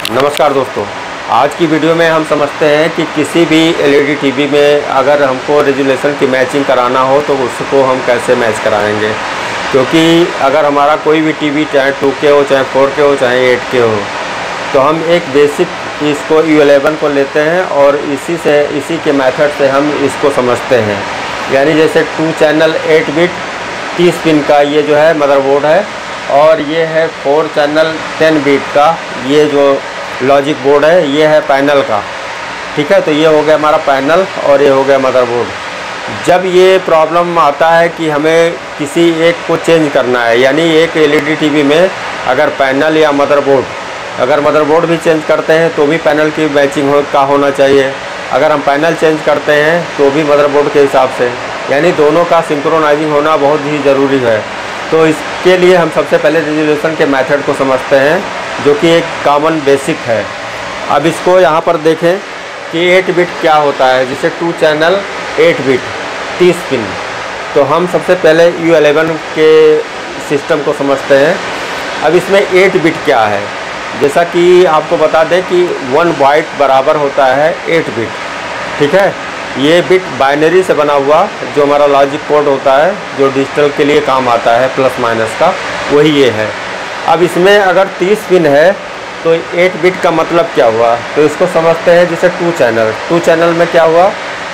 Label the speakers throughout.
Speaker 1: नमस्कार दोस्तों, आज की वीडियो में हम समझते हैं कि किसी भी एलईडी टीवी में अगर हमको रेजोल्यूशन की मैचिंग कराना हो तो उसको हम कैसे मैच कराएंगे। क्योंकि अगर हमारा कोई भी टीवी चाहे 2K हो, चाहे 4K हो, चाहे 8K हो, तो हम एक बेसिक इसको U11 को लेते हैं और इसी के मेथड से हम इसको समझते हैं। यानी जैसे 2 चैनल 8 बिट 30 पिन का ये जो है मदरबोर्ड है, और ये है 4 चैनल 10 बिट का ये जो लॉजिक बोर्ड है, ये है पैनल का। ठीक है, तो ये हो गया हमारा पैनल और ये हो गया मदरबोर्ड। जब ये प्रॉब्लम आता है कि हमें किसी एक को चेंज करना है, यानी एक एलईडी टीवी में अगर पैनल या मदरबोर्ड, अगर मदरबोर्ड भी चेंज करते हैं तो भी पैनल की मैचिंग होना चाहिए। अगर हम पैनल चेंज करते हैं तो भी मदरबोर्ड के हिसाब से, यानी दोनों का सिंक्रोनाइजिंग होना बहुत ही ज़रूरी है। तो इसके लिए हम सबसे पहले रेजोल्यूशन के मेथड को समझते हैं, जो कि एक कॉमन बेसिक है। अब इसको यहाँ पर देखें कि 8 बिट क्या होता है। जैसे 2 चैनल 8 बिट 30 पिन, तो हम सबसे पहले U11 के सिस्टम को समझते हैं। अब इसमें 8 बिट क्या है, जैसा कि आपको बता दें कि 1 बाइट बराबर होता है 8 बिट। ठीक है, ये बिट बाइनरी से बना हुआ जो हमारा लॉजिक कोड होता है, जो डिजिटल के लिए काम आता है प्लस माइनस का, वही ये है। अब इसमें अगर 30 पिन है तो 8 बिट का मतलब क्या हुआ, तो इसको समझते हैं। जैसे 2 चैनल में क्या हुआ,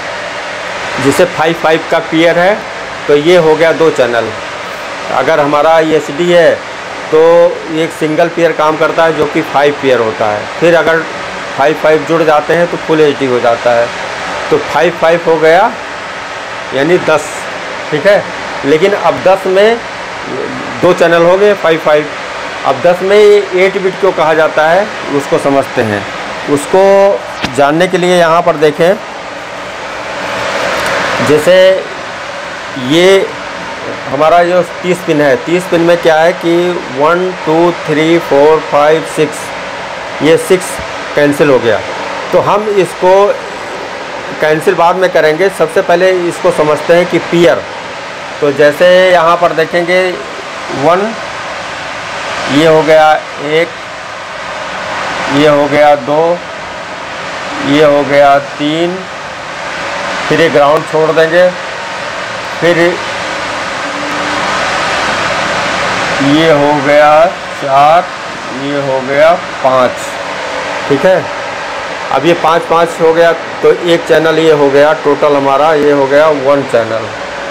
Speaker 1: जैसे 5 का पेयर है तो ये हो गया 2 चैनल। अगर हमारा SD है तो एक सिंगल पेयर काम करता है जो कि 5 पेयर होता है। फिर अगर 5 जुड़ जाते हैं तो फुल HD हो जाता है। तो 5 हो गया यानी 10। ठीक है, लेकिन अब 10 में 2 चैनल हो गए 5। अब 10 में 8 बिट क्यों कहा जाता है उसको समझते हैं। उसको जानने के लिए यहाँ पर देखें, जैसे ये हमारा जो 30 पिन है, 30 पिन में क्या है कि 1 2 3 4 5 6, ये 6 कैंसिल हो गया। तो हम इसको कैंसिल बाद में करेंगे, सबसे पहले इसको समझते हैं कि पेयर। तो जैसे यहाँ पर देखेंगे 1, ये हो गया 1, ये हो गया 2, ये हो गया 3, फिर ये ग्राउंड छोड़ देंगे, फिर ये हो गया 4, ये हो गया 5। ठीक है, अब ये 5 हो गया तो एक चैनल ये हो गया, टोटल हमारा ये हो गया 1 चैनल।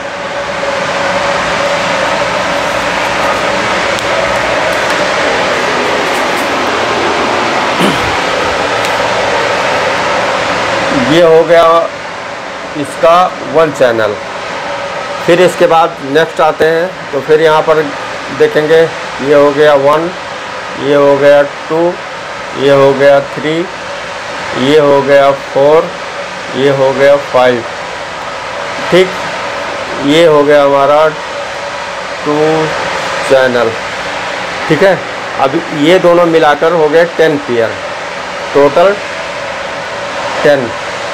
Speaker 1: ये हो गया इसका 1 चैनल। फिर इसके बाद नेक्स्ट आते हैं तो फिर यहाँ पर देखेंगे ये हो गया 1, ये हो गया 2, ये हो गया 3, ये हो गया 4, ये हो गया 5। ठीक, ये हो गया हमारा 2 चैनल। ठीक है, अब ये दोनों मिलाकर हो गए 10 पेयर, टोटल 10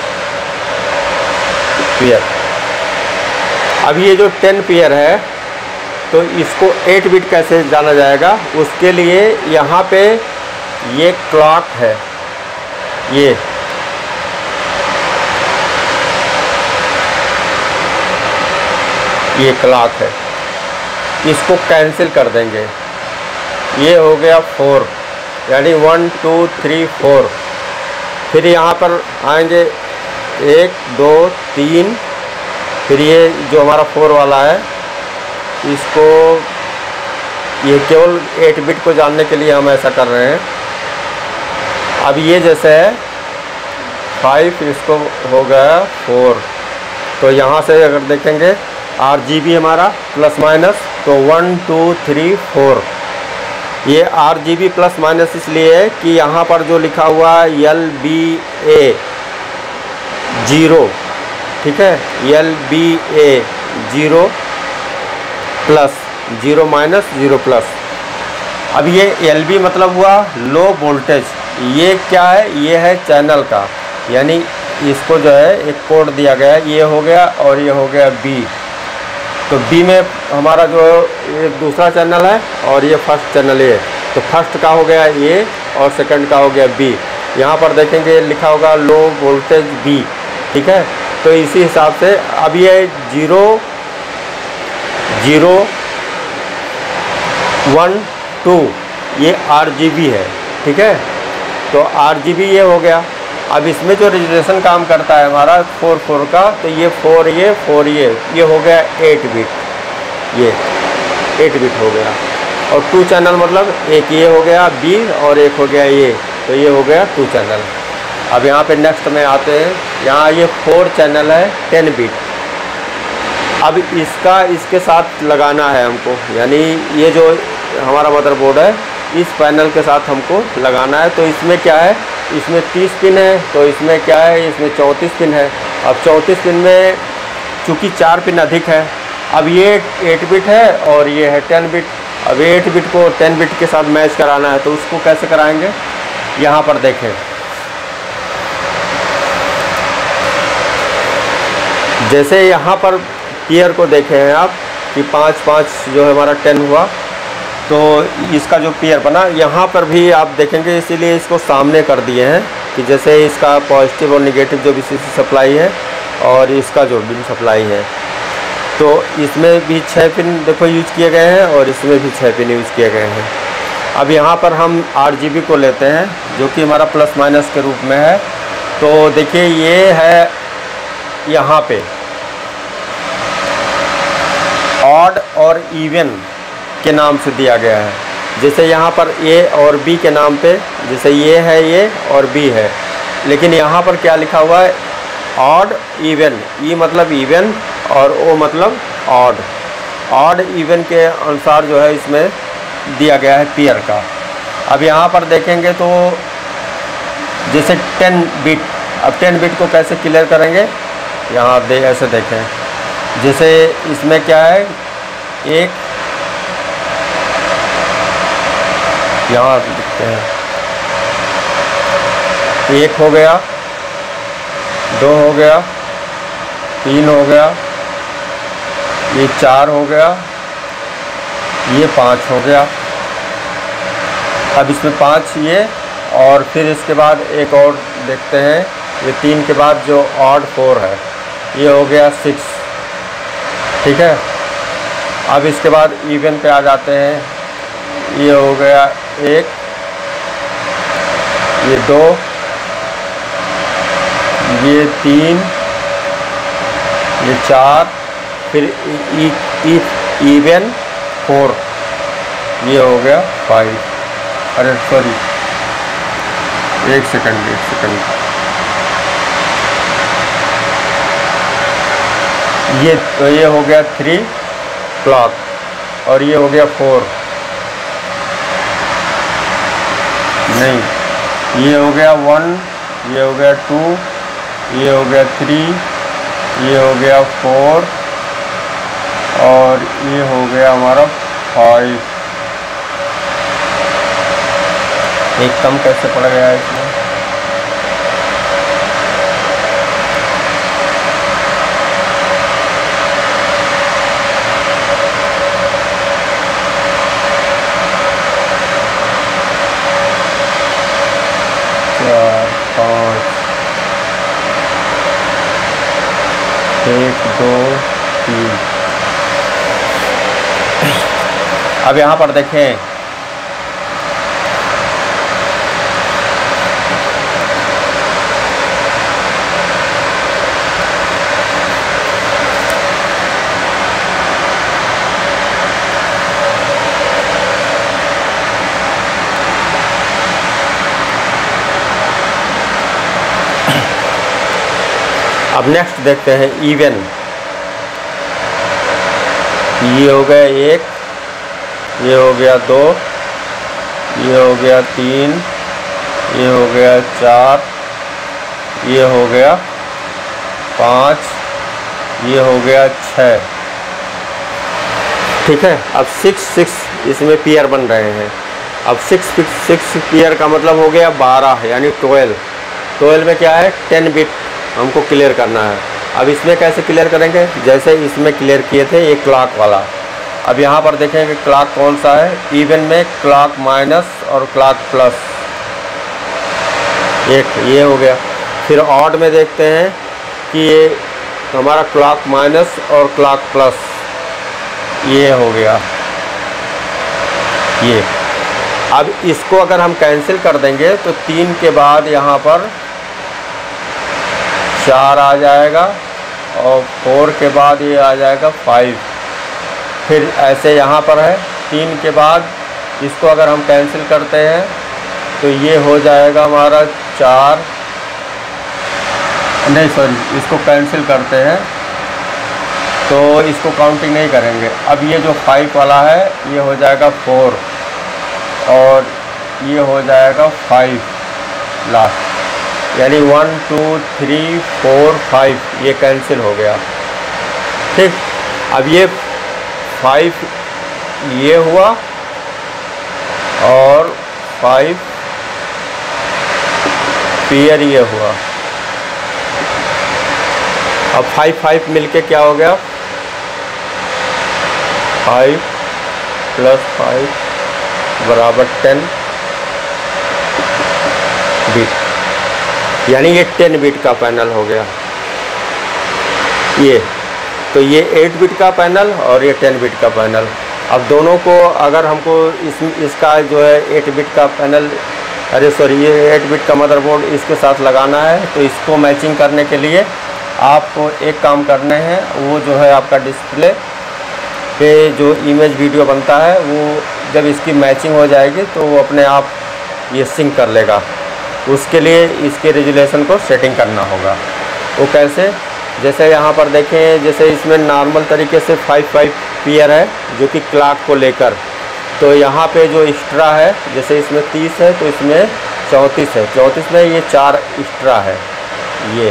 Speaker 1: पेयर। अब ये जो 10 पेयर है तो इसको 8 बिट कैसे जाना जाएगा, उसके लिए यहाँ पे ये क्लॉक है, ये क्लॉक है, इसको कैंसिल कर देंगे। ये हो गया 4, यानी 1 2 3 4। फिर यहाँ पर आएंगे 1 2 3, फिर ये जो हमारा 4 वाला है, इसको ये केवल 8 बिट को जानने के लिए हम ऐसा कर रहे हैं। अब ये जैसे है 5, इसको हो गया 4। तो यहाँ से अगर देखेंगे RGB हमारा प्लस माइनस, तो 1 2 3 4। ये RGB प्लस माइनस इसलिए है कि यहाँ पर जो लिखा हुआ है LBA 0, ठीक है, LBA 0 प्लस 0 माइनस 0 प्लस। अब ये LB मतलब हुआ लो वोल्टेज। ये क्या है, ये है चैनल का, यानी इसको जो है एक कोड दिया गया है, ये हो गया और ये हो गया B। तो B में हमारा जो एक दूसरा चैनल है और ये फर्स्ट चैनल है। तो फर्स्ट का हो गया A और सेकंड का हो गया बी। यहाँ पर देखेंगे लिखा होगा लो वोल्टेज बी, ठीक है। तो इसी हिसाब से अब ये 0 0 1 2 ये RGB है, ठीक है। तो RGB ये हो गया। अब इसमें जो रेजुलेशन काम करता है हमारा 4 का, तो ये 4 ये हो गया 8 बिट, ये 8 बिट हो गया। और 2 चैनल मतलब एक ये हो गया बी और एक हो गया ये, तो ये हो गया 2 चैनल। अब यहाँ पे नेक्स्ट में आते हैं, यहाँ ये 4 चैनल है 10 बिट। अब इसका इसके साथ लगाना है हमको, यानी ये जो हमारा मदरबोर्ड है इस पैनल के साथ हमको लगाना है। तो इसमें क्या है, इसमें 30 पिन है, तो इसमें क्या है, इसमें 34 पिन है। अब 34 पिन में चूँकि 4 पिन अधिक है, अब ये 8 बिट है और ये है 10 बिट। अब 8 बिट को 10 बिट के साथ मैच कराना है, तो उसको कैसे कराएंगे, यहाँ पर देखें। जैसे यहाँ पर पेयर को देखे हैं आप कि 5 5 जो है हमारा 10 हुआ, तो इसका जो पेयर बना यहाँ पर भी आप देखेंगे, इसीलिए इसको सामने कर दिए हैं कि जैसे इसका पॉजिटिव और निगेटिव जो VCC सप्लाई है और इसका जो बिन सप्लाई है, तो इसमें भी 6 पिन देखो यूज किए गए हैं और इसमें भी 6 पिन यूज किए गए हैं। अब यहाँ पर हम RGB को लेते हैं जो कि हमारा प्लस माइनस के रूप में है। तो देखिए ये है यहाँ पे ऑड और इवन के नाम से दिया गया है। जैसे यहाँ पर A और B के नाम पे, जैसे ये है ये और B है, लेकिन यहाँ पर क्या लिखा हुआ है, ऑड इवन। E मतलब इवन और O मतलब ऑड। ऑड इवन के अनुसार जो है इसमें दिया गया है पेयर का। अब यहाँ पर देखेंगे तो जैसे 10 बिट, अब 10 बिट को कैसे क्लियर करेंगे, यहाँ ऐसे देखें। जैसे इसमें क्या है, एक यहाँ लिखते हैं, 1 हो गया, 2 हो गया, 3 हो गया, ये 4 हो गया, ये 5 हो गया। अब इसमें 5 ये, और फिर इसके बाद एक और देखते हैं, ये 3 के बाद जो ऑड 4 है ये हो गया 6, ठीक है। अब इसके बाद इवन पे आ जाते हैं, ये हो गया 1, ये 2, ये 3, ये 4, फिर इवन 4, ये हो गया 5। अरे सॉरी, एक सेकंड, ये हो गया 3 क्लॉक और ये हो गया 4, नहीं, ये हो गया 1, ये हो गया 2, ये हो गया 3, ये हो गया 4 और ये हो गया हमारा 5। एक कम कैसे पड़ गया है इसमें, एक, 2, 3। अब यहाँ पर देखें, अब नेक्स्ट देखते हैं इवन। ये हो गया 1, ये हो गया 2, ये हो गया 3, ये हो गया 4, ये हो गया 5, ये हो गया 6, ठीक है। अब 6 इसमें पेयर बन रहे हैं। अब 6 पेयर का मतलब हो गया 12 यानी 12 में क्या है, 10 बिट हमको क्लियर करना है। अब इसमें कैसे क्लियर करेंगे, जैसे इसमें क्लियर किए थे ये क्लॉक वाला। अब यहाँ पर देखेंगे क्लॉक कौन सा है, इवन में क्लॉक माइनस और क्लॉक प्लस, एक ये हो गया। फिर ऑड में देखते हैं कि ये हमारा क्लॉक माइनस और क्लॉक प्लस, ये हो गया ये। अब इसको अगर हम कैंसिल कर देंगे तो 3 के बाद यहाँ पर 4 आ जाएगा और 4 के बाद ये आ जाएगा 5। फिर ऐसे यहाँ पर है 3 के बाद इसको अगर हम कैंसिल करते हैं तो ये हो जाएगा हमारा 4, नहीं सॉरी, इसको कैंसिल करते हैं तो इसको काउंटिंग नहीं करेंगे। अब ये जो 5 वाला है ये हो जाएगा 4 और ये हो जाएगा 5 लास्ट, यानी 1 2 3 4 5 ये कैंसिल हो गया। ठीक, अब ये 5 ये हुआ और 5 पेयर ये हुआ। अब 5 5 मिलके क्या हो गया, 5 + 5 बराबर 10 बिट, यानी ये 10 बिट का पैनल हो गया ये। तो ये 8 बिट का पैनल और ये 10 बिट का पैनल। अब दोनों को अगर हमको इसका जो है 8 बिट का पैनल, अरे सॉरी, ये 8 बिट का मदरबोर्ड इसके साथ लगाना है, तो इसको मैचिंग करने के लिए आपको एक काम करने हैं, वो जो है आपका डिस्प्ले पे जो इमेज वीडियो बनता है वो जब इसकी मैचिंग हो जाएगी तो वो अपने आप ये सिंक कर लेगा। उसके लिए इसके रेजुलेशन को सेटिंग करना होगा। वो कैसे, जैसे यहाँ पर देखें, जैसे इसमें नॉर्मल तरीके से 5 5 पेयर है जो कि क्लॉक को लेकर, तो यहाँ पे जो एक्स्ट्रा है, जैसे इसमें 30 है तो इसमें 34 है, 34 में ये 4 एक्स्ट्रा है। ये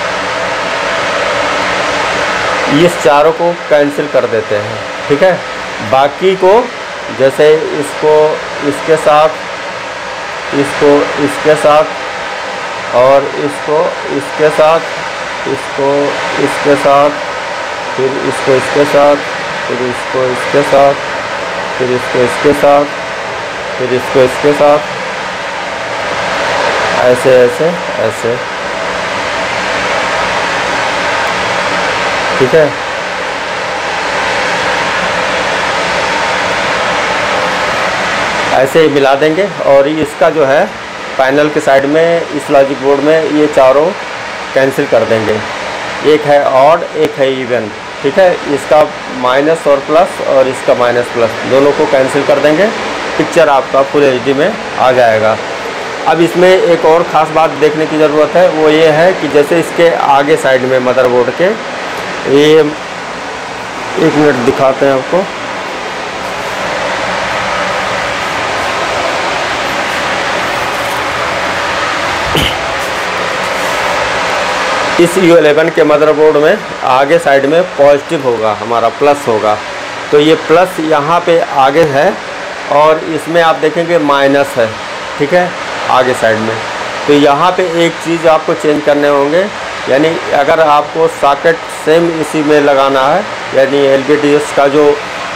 Speaker 1: इस चारों को कैंसिल कर देते हैं, ठीक है। बाकी को जैसे इसको इसके साथ, इसको इसके साथ और इसको इसके साथ, इसको इसके साथ, फिर इसको इसके साथ, फिर इसको इसके साथ, फिर इसको इसके साथ, फिर इसको इसके साथ, ऐसे ऐसे ऐसे, ठीक है। ऐसे ही मिला देंगे और इसका जो है पैनल के साइड में इस लॉजिक बोर्ड में ये चारों कैंसिल कर देंगे। एक है ऑड, एक है इवन, ठीक है। इसका माइनस और प्लस और इसका माइनस प्लस दोनों को कैंसिल कर देंगे। पिक्चर आपका फुल एचडी में आ जाएगा। अब इसमें एक और ख़ास बात देखने की ज़रूरत है, वो ये है कि जैसे इसके आगे साइड में मदरबोर्ड के, ये 1 मिनट दिखाते हैं आपको। इस U11 के मदरबोर्ड में आगे साइड में पॉजिटिव होगा, हमारा प्लस होगा, तो ये प्लस यहाँ पे आगे है और इसमें आप देखेंगे माइनस है, ठीक है, आगे साइड में। तो यहाँ पे एक चीज़ आपको चेंज करने होंगे, यानी अगर आपको सॉकेट सेम इसी में लगाना है, यानी LVDS का जो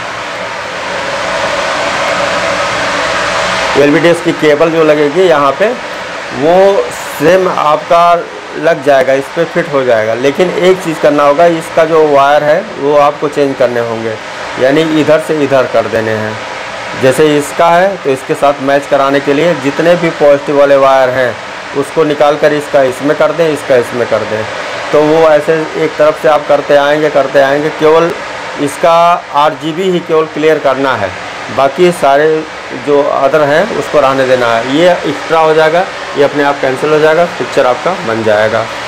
Speaker 1: LVDS की केबल जो लगेगी यहाँ पे, वो सेम आपका लग जाएगा, इस पर फिट हो जाएगा। लेकिन एक चीज़ करना होगा, इसका जो वायर है वो आपको चेंज करने होंगे, यानी इधर से इधर कर देने हैं। जैसे इसका है तो इसके साथ मैच कराने के लिए जितने भी पॉजिटिव वाले वायर हैं उसको निकाल कर इसका इसमें कर दें, इसका इसमें कर दें। तो वो ऐसे एक तरफ से आप करते आएंगे। केवल इसका RGB ही केवल क्लियर करना है, बाकी सारे जो अदर हैं उसको रहने देना है। ये एक्स्ट्रा हो जाएगा, ये अपने आप कैंसिल हो जाएगा, पिक्चर आपका बन जाएगा।